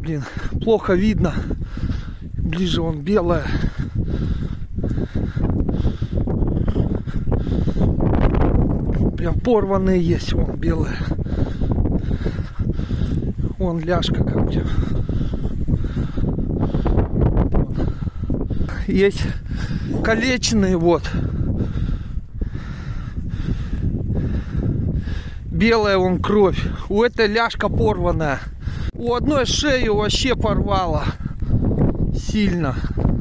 блин, плохо видно. Ближе вон белая. Прям порванные есть, вон белая. Вон ляжка как бы. Есть калеченные, вот. Белая вон кровь. У этой ляжка порванная. У одной шею вообще порвала. Сильно.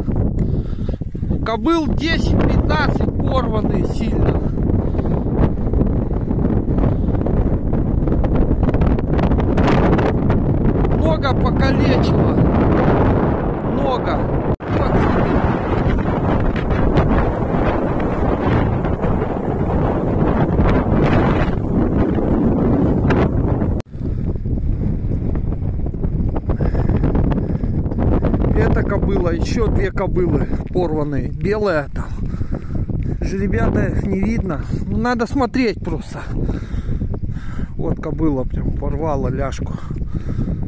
Кобыл 10-15 порванные сильно. Много покалечило. Много. Эта кобыла, еще две кобылы порванные. Белая там. Жеребята не видно. Ну, надо смотреть просто. Вот кобыла прям порвала ляжку.